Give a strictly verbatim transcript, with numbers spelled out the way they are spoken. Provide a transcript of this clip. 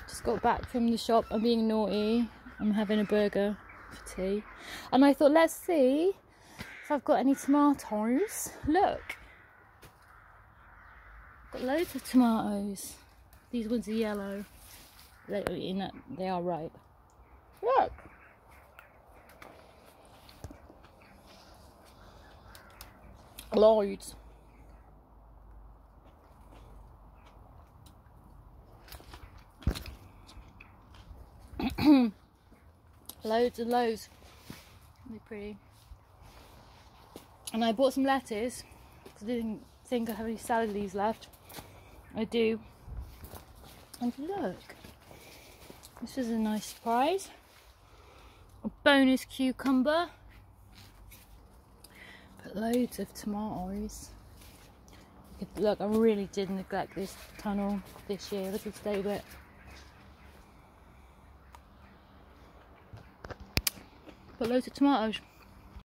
Just got back from the shop. I'm being naughty. I'm having a burger for tea. And I thought, let's see if I've got any tomatoes. Look. Got loads of tomatoes. These ones are yellow. They, in that, they are ripe. Look. Loads. Loads and loads. Really pretty. And I bought some lettuce because I didn't think I have any salad leaves left. I do. And look, this is a nice surprise. A bonus cucumber. But loads of tomatoes. Look, I really did neglect this tunnel this year. Look at the state of it. But loads of tomatoes.